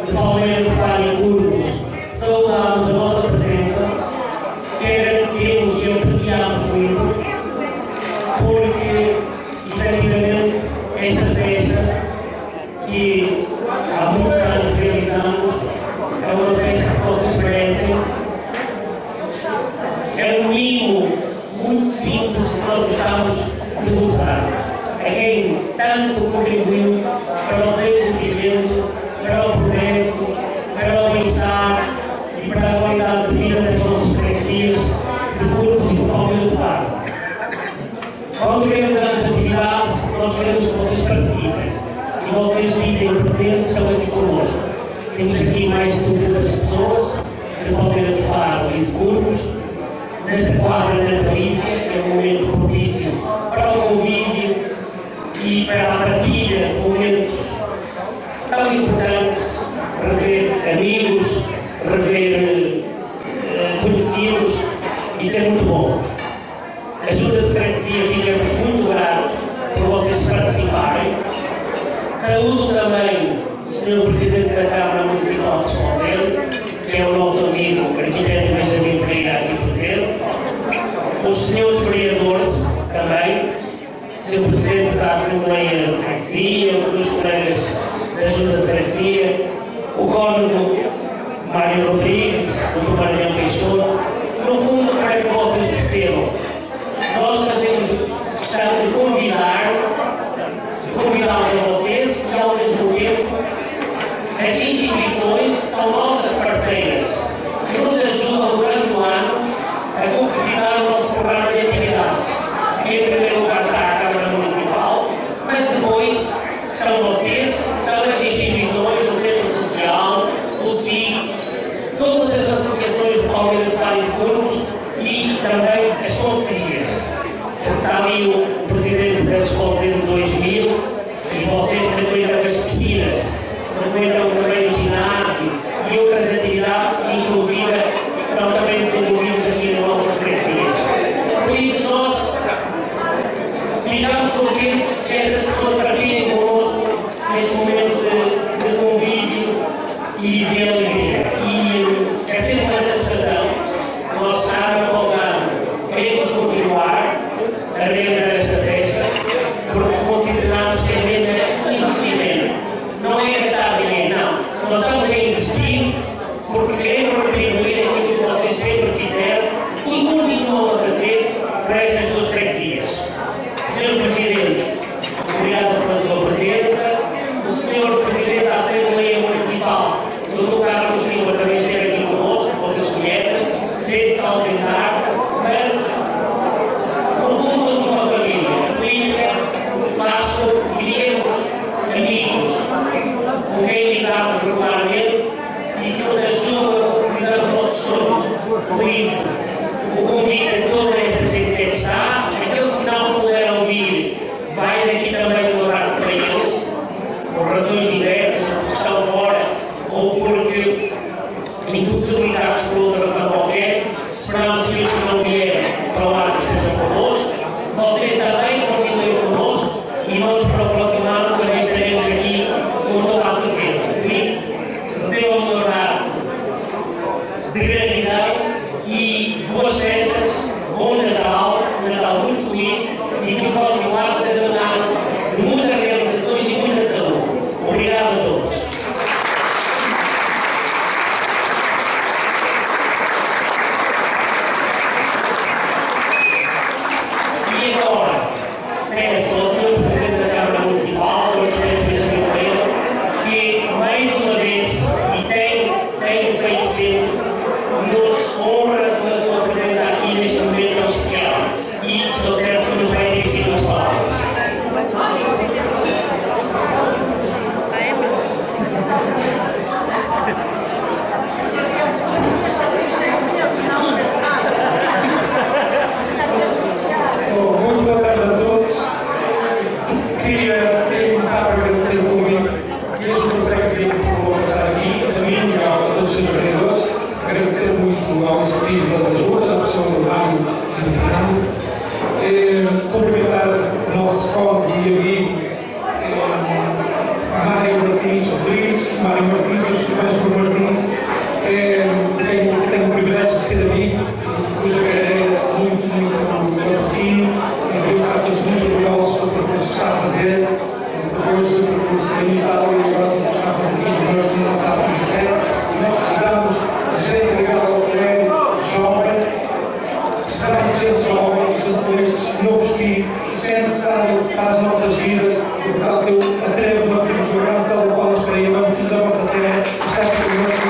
de Palmeira de Faro e Curvos, saudamos a vossa presença e agradecemos e apreciamos muito, porque, efetivamente, esta festa, que há muitos anos realizamos, é uma festa que vocês merecem. É um mimo muito simples que nós gostamos de mostrar a quem tanto contribuiu para o desenvolvimento, para o progresso, para o bem-estar e para a qualidade de vida das nossas freguesias de Curvos e de Palmeira de Faro. Quando organizamos as atividades, nós queremos que vocês participem e vocês dizem presentes, estão aqui connosco. Temos aqui mais de 200 pessoas de Palmeira de Faro e de Curvos, nesta quadra natalícia, que é um momento propício para o convívio e para a partilha de momentos tão importantes, rever amigos, rever conhecidos, isso é muito bom. A Junta de Freguesia ficamos muito gratos por vocês participarem. Saúdo também o Sr. Presidente da Câmara Municipal de Esposende, que é o nosso amigo arquiteto Benjamin Pereira aqui presente, os senhores vereadores também, o Sr. Presidente da Assembleia de Freguesia, os meus colegas da Junta de Freguesia, o Cónigo Mário Rodrigues, o Dr. Maranhão Peixoto, no fundo, para que vocês percebam, nós fazemos questão de convidá-los a vocês e, ao mesmo tempo, as instituições são nossas parceiras que nos ajudam durante o ano a concretizar o nosso programa de atividades. Em primeiro lugar está a Câmara Municipal, mas depois estão vocês, estão as instituições, o Centro Social, o SIGS, todas as associações de Palmeira de Faro e de Curvos e também as conselheiras. Está ali o Presidente da Esposende 2000 e vocês frequentam as piscinas, frequentam também o ginásio e outras atividades que, inclusive, são também desenvolvidas aqui nas nossas freguesias. Por isso, nós ficamos contentes que estas pessoas partilhem connosco neste momento de convívio e de alegria. E é sempre uma satisfação. Nós, ano após ano, queremos continuar a realizar esta festa, porque consideramos que é mesmo um investimento. Não é gastar dinheiro, não. Nós estamos a investir porque queremos retribuir aquilo que vocês sempre fizeram e continuam a fazer para estas duas freguesias. Sr. Presidente, obrigado pela sua presença. O Sr. Presidente da Assembleia Municipal, Dr. Carlos Silva, também esteve aqui conosco, vocês conhecem, teve de se ausentar, mas no fundo somos uma família. A política faz com que criemos amigos com quem lidamos regularmente e que nos ajudam a concretizar os nossos sonhos. Por isso, o convite a toda esta gente que aqui está, aqueles que não puderam vir, vai daqui também um abraço para eles, por razões diversas, ou porque estão fora, ou porque impossibilitados por outra razão qualquer. Esperamos que os que não vieram para o ano estejam connosco. Vocês também continuem connosco e nós para o próximo ano também estaremos aqui com toda a certeza. Por isso, recebam um abraço de gratidão e boas festas, bom precisamos de gente jovem, com este novo espírito. Isso é necessário para as nossas vidas. E, portanto, eu atrevo-me a pedir uma grande salva de palmas para ele. É um filho da vossa terra. Está aqui conosco.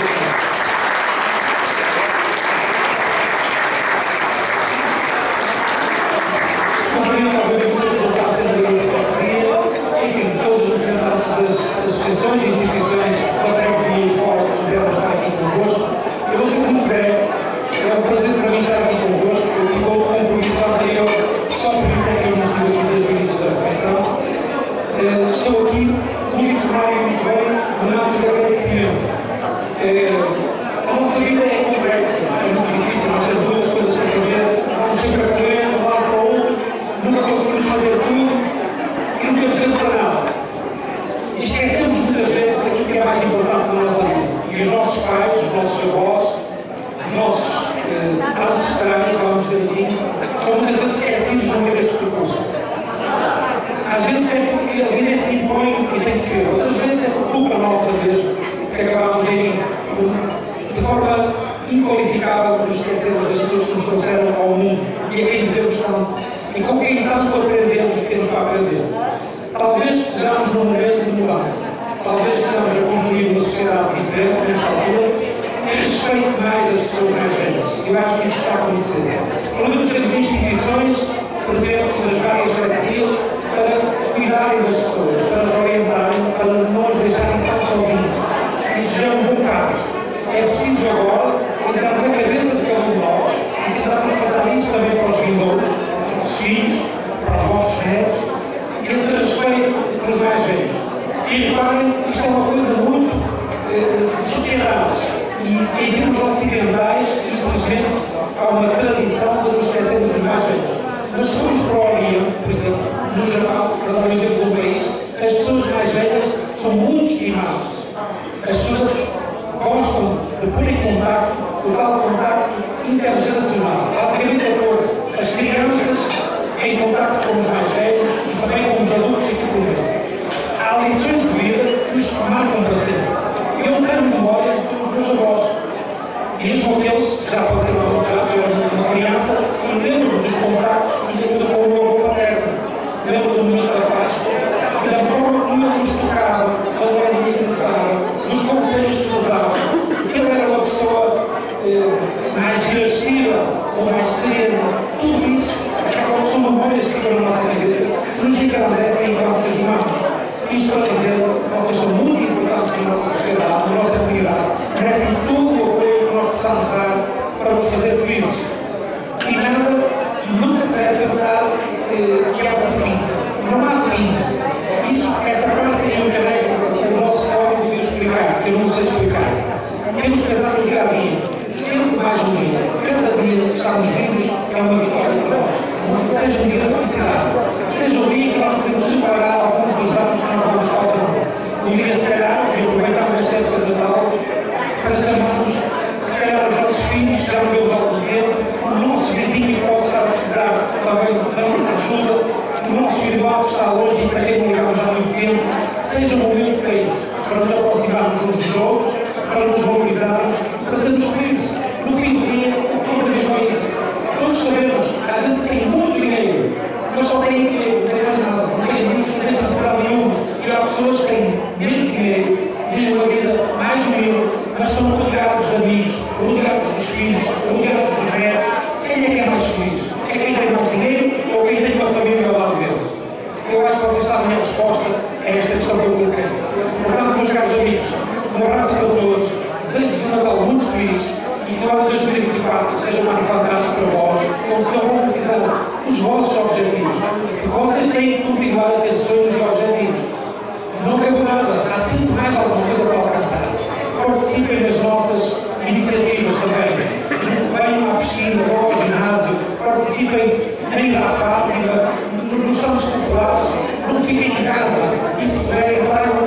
Associações e instituições da freguesia e fora que quiseram estar aqui convosco. Eu vou ser muito breve. É um prazer para mim estar aqui convosco. Eu tive outro compromisso anterior, só por isso é que eu não estive aqui desde o início da refeição. Estou aqui, como disse o Mário muito bem, no âmbito de agradecimento. A nossa vida é complexa, é muito difícil, nós temos muitas coisas para fazer, vamos sempre a correr de um lado para o outro, nunca conseguimos fazer tudo e não temos tempo para nada. E esquecemos muitas vezes daquilo que é mais importante na nossa vida. E os nossos pais, os nossos avós, os nossos ancestrais, vamos dizer assim, são muitas vezes esquecidos no meio deste percurso. Às vezes é porque a vida se impõe e tem que ser. Outras vezes é por culpa nossa mesmo, que acabamos de forma inqualificável por nos esquecermos das pessoas que nos trouxeram ao mundo e a quem devemos tanto. E com quem tanto aprendemos o que temos para aprender. Talvez estejamos num momento de mudança. Talvez estejamos a construir uma sociedade diferente nesta altura que respeite mais as pessoas mais velhas. Eu acho que isso está a acontecer. Pelo menos temos instituições presentes nas várias freguesias para cuidarem das pessoas, para as orientarem, para não as deixarem tão sozinhos. Isso já é um bom caso. É preciso agora entrar na cabeça de cada um de nós e tentarmos passar isso também para os vindouros, para os nossos filhos, para os vossos netos. Esse respeito pelos mais velhos. E reparem, isto é uma coisa muito de sociedades. E em termos ocidentais, infelizmente, há uma tradição de nos esquecermos dos mais velhos. Mas se formos para o Oriente, por exemplo, no Japão, para dar um exemplo do país, as pessoas mais velhas são muito estimadas. As pessoas gostam de pôr em contacto, o tal contacto intergeracional. Basicamente é pôr as crianças em contacto com os mais velhos e também com os adultos e com o meio. Há lições de vida que nos marcam para sempre. Eu tenho memórias dos meus avós. Mesmo aqueles que já faleceram há muitos anos, eu era uma criança e lembro dos contactos que tínhamos com o meu avô paterno. Lembro do momento da Páscoa e da forma como ele nos tocava, da moedinha que nos dava, dos conselhos que nos dava. Se ele era uma pessoa mais engrandecida ou mais serena, tudo isso são memórias que ficam na nossa cabeça, que nos engrandecem enquanto seres humanos. Isto para dizer, vocês são muito importantes na nossa sociedade, na nossa comunidade, merecem todo o apoio que nós possamos dar para nos fazer felizes. E nunca se deve pensar que há um fim. Não há fim. Essa parte tem um caráter, o nosso código de explicar, que eu não sei explicar. Temos que pensar no dia a dia, sempre mais um dia. Cada dia que estamos vivos é uma vitória para nós. Seja um dia de felicidade, seja um dia que nós podemos reparar alguns dos danos que nós vamos faltar. Um dia, se calhar, e aproveitarmos esta época de Natal, para chamarmos, se calhar, os nossos filhos, que já não vemos há algum tempo, o nosso vizinho que pode estar a precisar também da nossa ajuda, o nosso irmão que está longe e para quem não ligamos já há muito tempo, seja um momento para isso, para nos aproximarmos uns dos outros, para nos valorizarmos, para sermos felizes. No fim do dia, toda vez mais isso. Todos sabemos, a gente tem muito dinheiro, mas só tem dinheiro, não tem mais nada, não tem amigos, não tem felicidade nenhuma. E há pessoas que têm menos dinheiro, vivem uma vida mais humilde, mas estão rodeados de amigos, rodeados dos filhos, rodeados dos netos. Quem é que é mais feliz? É quem tem mais dinheiro ou quem tem uma família ao lado deles? Eu acho que vocês sabem a resposta a esta questão que eu coloquei. Portanto, meus caros amigos, um abraço para todos, desejo-vos um Natal muito feliz e que o ano de 2024 seja um ano fantástico para vós, como se não concretizar os vossos objetivos. Vocês têm que continuar a ter sonhos e objetivos. Não cabe nada, há sempre mais alguma coisa para alcançar. Participem nas nossas iniciativas também. Venham à piscina, vão ao ginásio, participem na ida à Fátima, nos santos populares, não fiquem em casa. E se puderem,